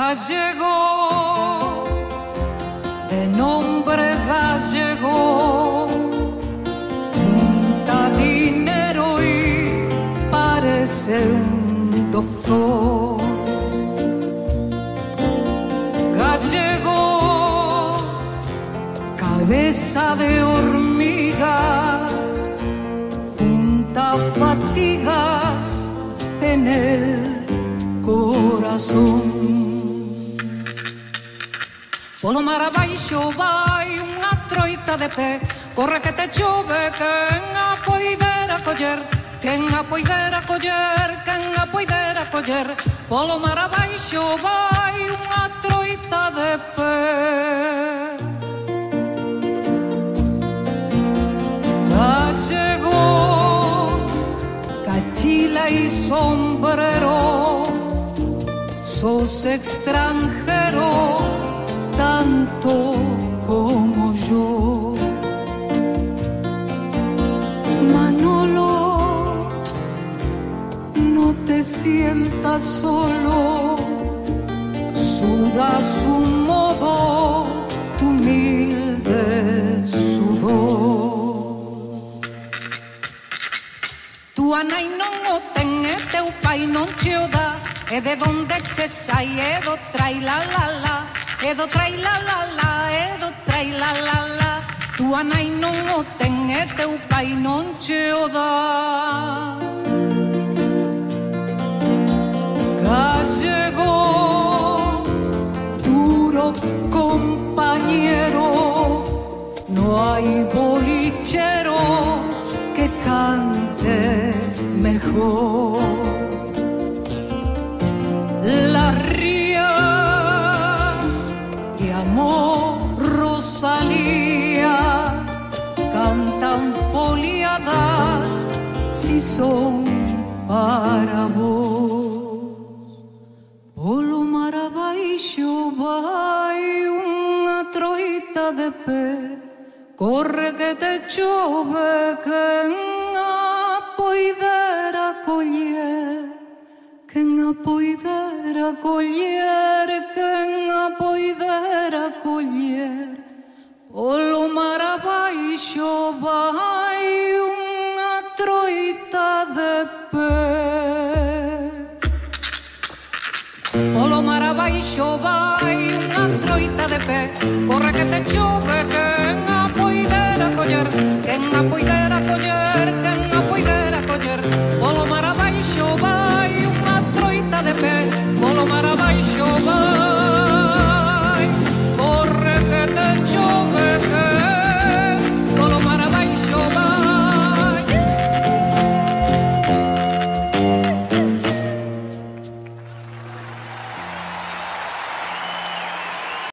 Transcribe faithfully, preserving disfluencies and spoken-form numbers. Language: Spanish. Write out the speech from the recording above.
Gallego, de nombre gallego, junta dinero y parece un doctor. Gallego, cabeza de hormiga, junta fatigas en el corazón. Polo mar abaixo vai unha troita de pé, corre que te chove, quen a poidera coller, quen a poidera coller, quen a poidera coller. Polo mar abaixo vai unha troita de pé. Gallego, cachila y sombrero, sos extranjero tanto como yo. Manolo, no te sientas solo, sudas un modo tu humilde sudor. Tu anai non o ten e teu pai non che o dá, e de donde che sai e do trai la la la, e do trai la la la, e do trai la la la. Tu anai non o ten e teu pai non che o dá. Gallego, duro compañero, no hay bolichero que cante mejor. Las rías que amó Rosalía cantan foliadas si son para vos. Polo mar abaixo vai unha troita de pé, corre que te chove, quen a poidera coller, quen a poidera coller, quen a poidera coller. Polo mar abaixo vai unha troita de pé. Polo mar abaixo vai unha troita de pé, corre que te chove,